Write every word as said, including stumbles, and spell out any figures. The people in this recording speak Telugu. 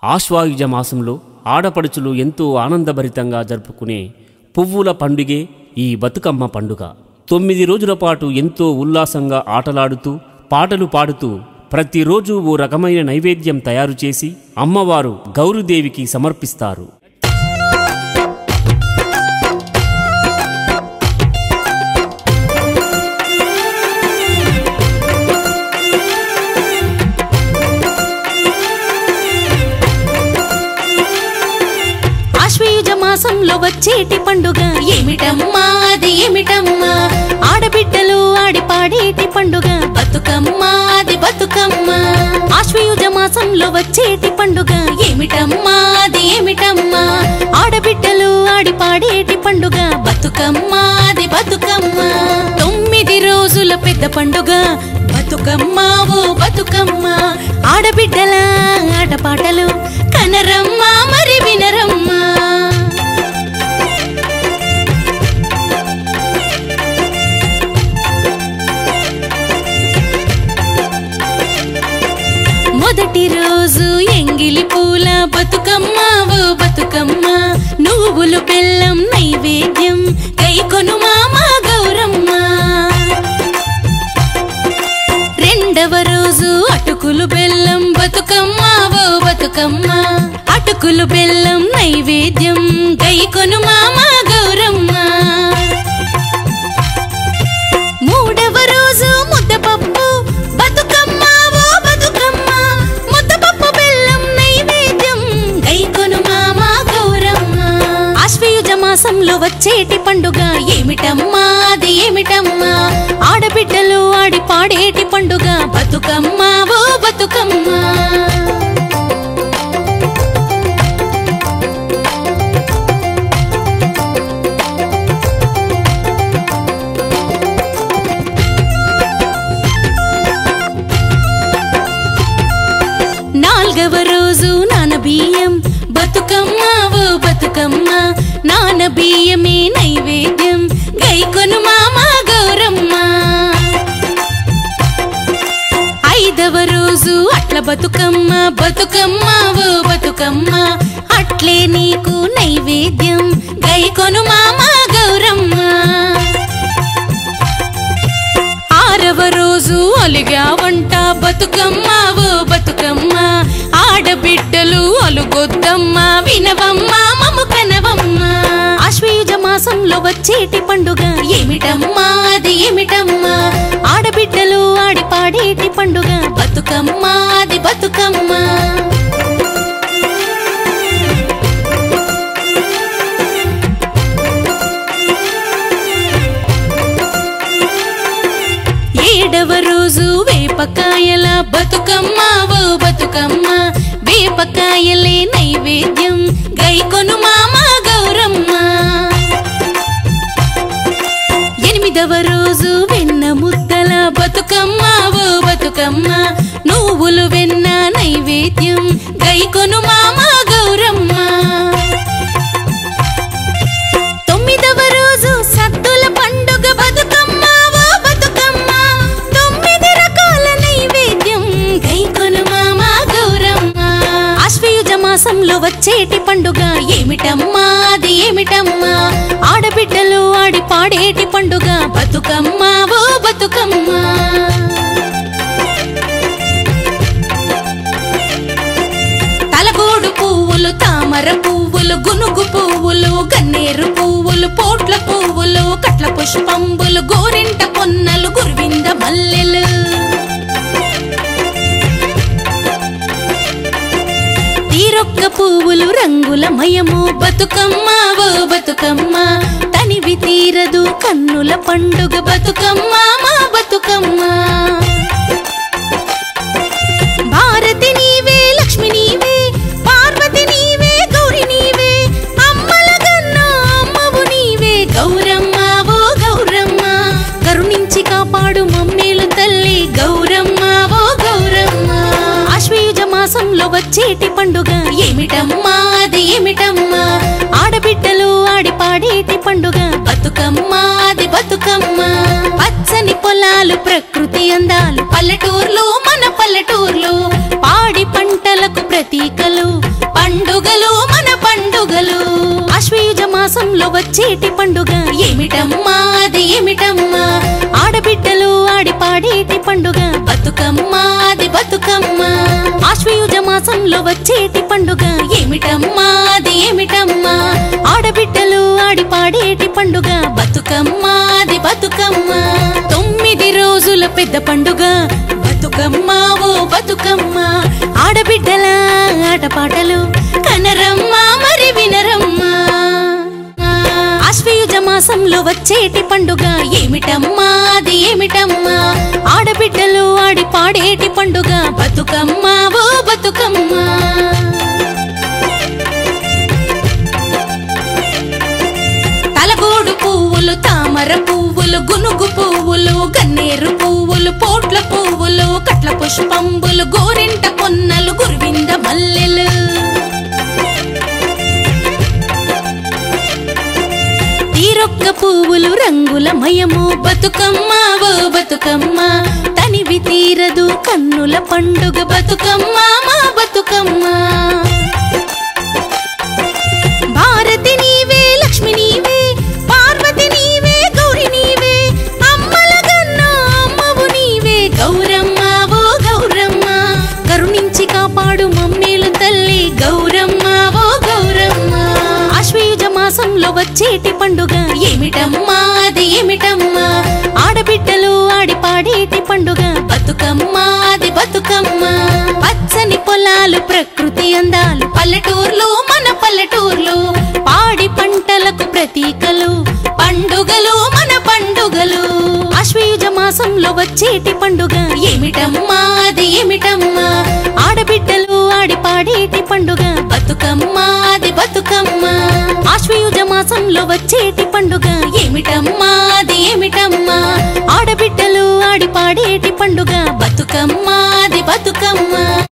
ఆశ్వాయుజ మాసంలో ఆడపడుచులు ఎంతో ఆనందభరితంగా జరుపుకునే పువ్వుల పండుగే ఈ బతుకమ్మ పండుగ. తొమ్మిది రోజుల పాటు ఎంతో ఉల్లాసంగా ఆటలాడుతూ పాటలు పాడుతూ ప్రతిరోజు ఓ రకమైన నైవేద్యం తయారు చేసి అమ్మవారు గౌరీదేవికి సమర్పిస్తారు. మాసంలో వచ్చేటి పండుగ ఏమిటమ్మా అది ఏమిటమ్మా, ఆడబిడ్డలు ఆడి పాడేటి పండుగ బతుకమ్మ అది బతుకమ్మ. ఆశ్వయుజ మాసంలో వచ్చేటి పండుగ ఏమిటమ్మా అది ఏమిటమ్మా, ఆడబిడ్డలు ఆడి పాడేటి పండుగ బతుకమ్మ అది బతుకమ్మ. తొమ్మిది రోజుల పెద్ద పండుగ బతుకమ్మ ఓ బతుకమ్మ, ఆడబిడ్డల ఆటపాటలు కనరమ్మ మరి వినరమ్మా. మొదటి రోజు ఎంగిలి పూల బతుకమ్మ ఓ బతుకమ్మ, నువ్వులు బెల్లం నైవేద్యం కైకొను మామా గౌరమ్మ. రెండవ రోజు అటుకులు బెల్లం బతుకమ్మ ఓ బతుకమ్మ, అటుకులు బెల్లం నైవేద్యం కైకొను మామా గౌరమ్మ. మూడవ రోజు ముద్దపప్పు బతుకమ్మ ఓ బతుకమ్మ, ముద్దపప్పు బెల్లం నైవేద్యం కైకొను మామా గౌరమ్మ. ఆశ్వయుజ మాసంలో వచ్చేటి పండుగ ఏమిటమ్మా అది ఏమిటమ్మా, ఆడబిడ్డలు ఆడి పాడేటి పండుగ బతుకమ్మ ఓ బతుకమ్మ. నాలుగవ రోజు నానబియ్యం బతుకమ్మ ఓ బతుకమ్మ, నానబియ్యమే నైవేద్యం గైకొను మామా గౌరమ్మ. ఐదవ రోజు అట్ల బతుకమ్మ బతుకమ్మ ఓ బతుకమ్మ, అట్లే నీకు నైవేద్యం గైకొను మామా గౌరమ్మ. ఆరవ రోజు అలిగా వంట బతుకమ్మ ఓ బతుకమ్మ, ఆడబిడ్డలు అలుగొద్దమ్మ వినవమ్మ మము కనవమ్మ. ఆశ్వయుజ మాసంలో వచ్చేటి పండుగ ఏమిటమ్మా అది ఏమిటమ్మా, ఆడబిడ్డలు ఆడి పాడేటి పండుగ బతుకమ్మ అది బతుకమ్మ. ఏడవ రోజు వేపకాయల బతుకమ్మ ఓ బతుకమ్మ, వేపకాయలే నైవేద్యం గైకొను మామా గౌరమ్మ. ఎనిమిదవ రోజు వెన్న ముద్దల బతుకమ్మ ఓ బతుకమ్మ, నువ్వులు వెన్న నైవేద్యం గైకొను మామా గౌరమ్మ. తొమ్మిదవ రోజు సద్దుల పండుగ బతుకమ్మ ఓ బతుకమ్మ, తొమ్మిది రకాల నైవేద్యం గైకొను మామా గౌరమ్మ. ఆశ్వయుజ మాసంలో వచ్చేటి పండుగ ఏమిటమ్మా అది ఏమిటమ్మా, ఆడబిడ్డలు ఆడి పాడేటి పండుగ బతుకమ్మ ఓ బతుకమ్మ. తలగోడు పువ్వులు తామర పువ్వులు గునుగు పువ్వులు గన్నేరు పువ్వులు పోట్ల పువ్వులు కట్ల పుష్పంబులు గోరింట పొన్నలు గురువింద మల్లెలు. తీరొక్క పువ్వులు రంగుల మయము బతుకమ్మ ఓ బతుకమ్మ, తనివి తీరదు కన్నుల పండుగ బతుకమ్మ మా బతుకమ్మ. భారతి నీవే లక్ష్మి నీవే పార్వతి నీవే గౌరి నీవే, అమ్మల గన్నా అమ్మవు నీవే గౌరమ్మ ఓ గౌరమ్మ, కరుణించి కాపాడు మమ్మేలు తల్లి గౌరమ్మ ఓ గౌరమ్మ. ఆశ్వయుజ మాసంలో వచ్చేటి పండుగ ఏమిటమ్మా అది ఏమిటమ్మా, ఆడబిడ్డలు ఆడి పాడేటి పండుగ బతుకమ్మ అది బతుకమ్మ. పచ్చని పొలాలు ప్రకృతి అందాలు పల్లెటూర్లు మన పల్లెటూర్లు, పాడి పంటలకు ప్రతీకలు మాసంలో వచ్చేటి పండుగ ఏమిటమ్మా అది ఏమిటమ్మా ఆడబిడ్డలు ఆడి పాడేటి పండుగ బతుకమ్మ అది బతుకమ్మ ఆశ్వయుజ మాసంలో వచ్చేటి పండుగ ఏమిటమ్మా అది ఏమిటమ్మా ఆడబిడ్డలు ఆడి పాడేటి పండుగ బతుకమ్మ అది బతుకమ్మ తొమ్మిది రోజుల పెద్ద పండుగ బతుకమ్మ ఓ బతుకమ్మ ఆడబిడ్డల ఆటపాటలు కనరమ్మా మరి వినరమ్మా ఆశ్వయుజ మాసంలో వచ్చేటి పండుగ ఏమిటమ్మా అది ఏమిటమ్మా ఆడబిడ్డలు ఆడి పాడేటి పండుగ బతుకమ్మ ఓ బతుకమ్మ తలగోడు పువ్వులు తామర పువ్వులు గునుగు పువ్వులు గన్నేరు పువ్వులు పోట్ల పువ్వులు కట్ల పుష్పంబులు గోరింట పొన్నలు గురువింద మల్లెలు తీరొక్క పువ్వులు రంగుల మయము బతుకమ్మ ఓ బతుకమ్మ తనివి తీరదు కన్నుల పండుగ బతుకమ్మ మా బతుకమ్మ భారతి నీవే లక్ష్మి నీవే పార్వతి నీవే గౌరి నీవే అమ్మల గన్న అమ్మవు నీవే గౌరమ్మ ఓ గౌరమ్మ కరుణించి కాపాడు మమ్మేలు తల్లి గౌరమ్మ ఓ గౌరమ్మ ఆశ్వయుజ మాసంలో వచ్చేటి పండుగ ఏమిటమ్మా అది ఏమిటమ్మా ఆడబిడ్డలు ఆడి పాడేటి పండుగ బతుకమ్మ అది బతుకమ్మ పచ్చని పొలాలు ప్రకృతి అందాలు పల్లెటూర్లు మన పల్లెటూర్లు పాడి పంటలకు ప్రతీకలు పండుగలు మన పండుగలు ఆశ్వయుజ మాసంలో వచ్చేటి పండుగ ఏమిటమ్మా అది ఏమిటమ్మా ఆడబిడ్డలు ఆడి పాడేటి పండుగ బతుకమ్మ అది బతుకమ్మ ఆశ్వయుజ మాసంలో వచ్చేటి పండుగ ఏమిటమ్మా అది ఏమిటమ్మా ఆడబిడ్డలు ఆడి పాడేటి పండుగ బతుకమ్మ అది బతుకమ్మ